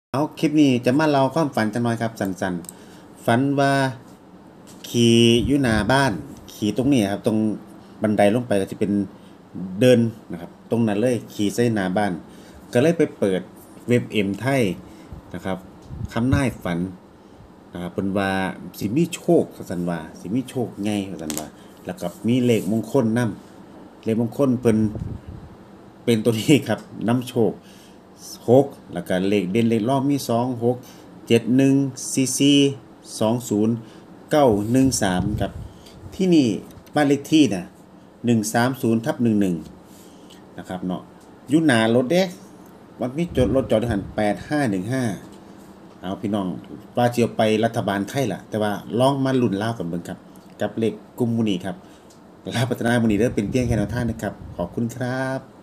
เอาคลิปนี้จะมาเล่าความฝันจังหน่อยครับสันๆฝันว่าขี่อยู่หน้าบ้านขี่ตรงนี้ครับตรงบันไดลงไปก็จะเป็นเดินนะครับตรงนั้นเลยขี่ใส่หน้าบ้านก็เลยไปเปิดเว็บไทยนะครับคำนายฝันนะครับเป็นว่าสิมีโชคสันว่าสิมีโชคไงสันว่าแล้วก็มีเลขมงคลนำเลขมงคลเป็นตัวนี้ครับนำโชค 6แล้วก็เลขเด่นเลขรอบมี2 6 7 1 4 4 20 9 1 3ครับที่นี่บ้านเลขที่น่ะ130/11นะครับเนาะอยู่หน้ารถเด้มันมีจอดรถจอดอยู่หั่น8515เอาพี่น้องว่าสิเอาไปรัฐบาลไทยล่ะแต่ว่าลองมาลุ้นลาวกันเบิ่งครับกับเลขกลุ่มหมู่นี้ครับลาวพัฒนาหมู่นี้เด้อเป็นเพียงแค่แนวทางนะครับขอบคุณครับ